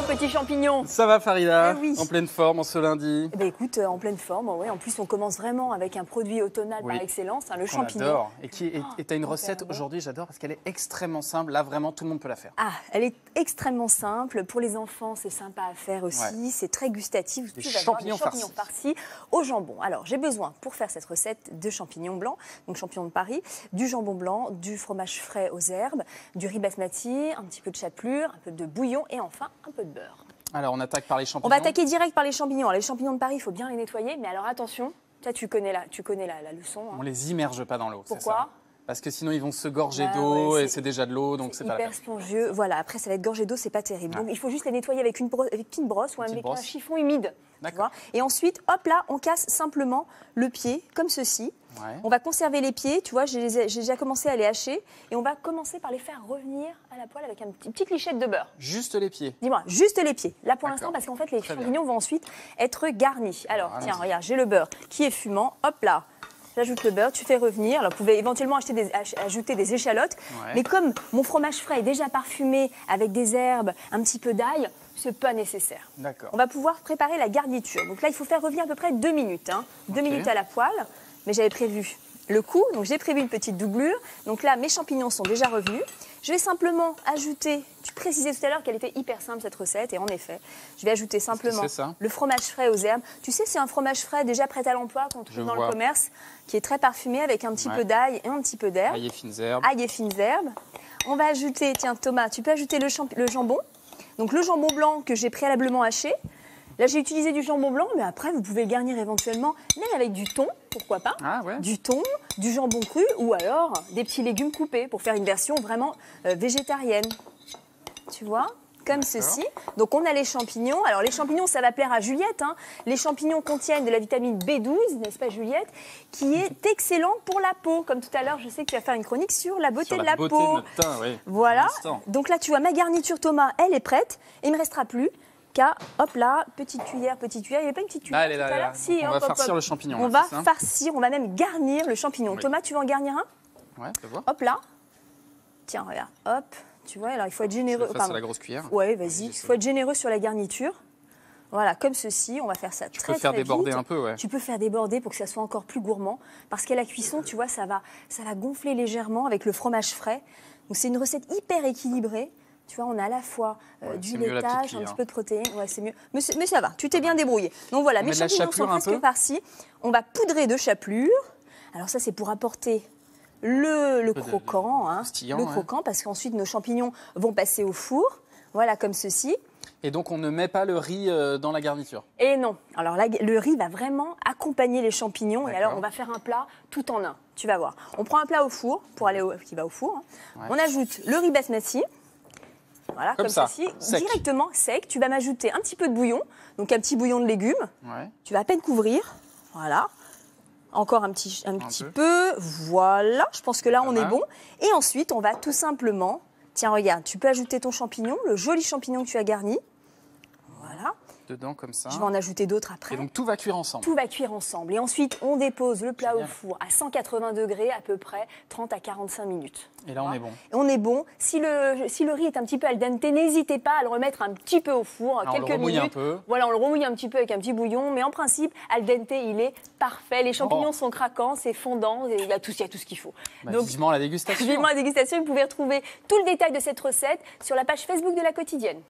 petit champignon? Ça va Farida? Eh oui. En pleine forme en ce lundi? Eh ben, écoute, en pleine forme, ouais. En plus, on commence vraiment avec un produit automnal par excellence, hein, le champignon. J'adore. Et tu as une recette aujourd'hui, j'adore, parce qu'elle est extrêmement simple. Là, vraiment, tout le monde peut la faire. Ah, elle est extrêmement simple. Pour les enfants, c'est sympa à faire aussi. Ouais. C'est très gustatif. Des champignons farcis au jambon. Alors, j'ai besoin, pour faire cette recette, de champignons blancs, donc champignons de Paris, du jambon blanc, du fromage frais aux herbes, du riz basmati, un petit peu de chapelure, un peu de bouillon et enfin un peu de beurre. Alors, on attaque par les champignons. On va attaquer direct par les champignons. Alors, les champignons de Paris, il faut bien les nettoyer, mais alors attention, ça tu connais la leçon. Hein. On les immerge pas dans l'eau. Pourquoi? Parce que sinon ils vont se gorger d'eau et c'est déjà de l'eau, donc c'est pas la peine. Hyper spongieux. Voilà, après ça va être gorgé d'eau, c'est pas terrible. Donc il faut juste les nettoyer avec une petite brosse ou avec un chiffon humide. D'accord. Et ensuite, hop là, on casse simplement le pied, comme ceci. Ouais. On va conserver les pieds, tu vois, j'ai déjà commencé à les hacher. Et on va commencer par les faire revenir à la poêle avec une petite lichette de beurre. Juste les pieds? Dis-moi, juste les pieds. Là pour l'instant, parce qu'en fait, les champignons vont ensuite être garnis. Alors, tiens, regarde, j'ai le beurre qui est fumant. Hop là. J'ajoute le beurre, tu fais revenir. Alors, vous pouvez éventuellement ajouter des échalotes. Ouais. Mais comme mon fromage frais est déjà parfumé avec des herbes, un petit peu d'ail, c'est pas nécessaire. D'accord. On va pouvoir préparer la garniture. Donc là, il faut faire revenir à peu près 2 minutes. Hein. 2 minutes à la poêle. Mais j'avais prévu le coup, donc j'ai prévu une petite doublure. Donc là, mes champignons sont déjà revenus. Je vais simplement ajouter, tu précisais tout à l'heure qu'elle était hyper simple cette recette, et en effet, je vais ajouter simplement le fromage frais aux herbes. Tu sais, c'est un fromage frais déjà prêt à l'emploi qu'on trouve dans le commerce, qui est très parfumé avec un petit peu d'ail et un petit peu d'herbe. Ail et fines herbes. Ail et fines herbes. On va ajouter, tiens Thomas, tu peux ajouter le jambon. Donc le jambon blanc que j'ai préalablement haché. Là, j'ai utilisé du jambon blanc, mais après, vous pouvez le garnir éventuellement, même avec du thon, pourquoi pas. Ah, ouais. Du thon, du jambon cru, ou alors des petits légumes coupés pour faire une version vraiment végétarienne. Tu vois, comme ceci. Donc, on a les champignons. Alors, les champignons, ça va plaire à Juliette. Hein. Les champignons contiennent de la vitamine B12, n'est-ce pas, Juliette, qui est excellent pour la peau. Comme tout à l'heure, je sais que tu vas faire une chronique sur la beauté de la peau. De notre teint, oui. Voilà. Donc là, tu vois, ma garniture, Thomas, elle est prête. Il ne me restera plus qu'à, hop là, petite cuillère. Il n'y avait pas une petite cuillère elle est là. Si, on va farcir le champignon. On va farcir, on va même garnir le champignon. Oui. Thomas, tu veux en garnir un? Ouais, je peux voir. Hop là. Tiens, regarde, hop. Tu vois, alors il faut être généreux. Face à la grosse cuillère. Ouais, vas-y. Il faut être généreux sur la garniture. Voilà, comme ceci, on va faire ça très vite. Tu peux faire déborder un peu, ouais. Tu peux faire déborder pour que ça soit encore plus gourmand. Parce qu'à la cuisson, tu vois, ça va gonfler légèrement avec le fromage frais. Donc c'est une recette hyper équilibrée. Tu vois, on a à la fois du laitage, un petit peu de protéines. Ouais, c'est mieux. Mais ça va, tu t'es bien débrouillé. Donc voilà, mes champignons sont presque farcis. On va poudrer de chapelure. Alors ça, c'est pour apporter le croquant, le croquant, parce qu'ensuite, nos champignons vont passer au four. Voilà, comme ceci. Et donc, on ne met pas le riz dans la garniture? Et non. Alors, le riz va vraiment accompagner les champignons. Et alors, on va faire un plat tout en un. Tu vas voir. On prend un plat au four, qui va au four. Hein. Ouais. On ajoute le riz basmati. Voilà, comme ceci, directement sec. Tu vas m'ajouter un petit peu de bouillon, donc un petit bouillon de légumes. Ouais. Tu vas à peine couvrir. Voilà. Encore un petit peu. Voilà, je pense que là, on est bon. Et ensuite, on va tout simplement... Tiens, regarde, tu peux ajouter ton champignon, le joli champignon que tu as garni. Voilà. Dedans, comme ça. Je vais en ajouter d'autres après. Et donc, tout va cuire ensemble. Tout va cuire ensemble. Et ensuite, on dépose le plat au four à 180 degrés, à peu près 30 à 45 minutes. Et là, on est bon. Et on est bon. Si le riz est un petit peu al dente, n'hésitez pas à le remettre un petit peu au four, quelques minutes. On le remouille un peu. Voilà, on le remouille un petit peu avec un petit bouillon. Mais en principe, al dente, il est parfait. Les champignons sont craquants, c'est fondant. Il y a tout ce qu'il faut. Donc, vivement la dégustation. Vivement la dégustation. Vous pouvez retrouver tout le détail de cette recette sur la page Facebook de La Quotidienne.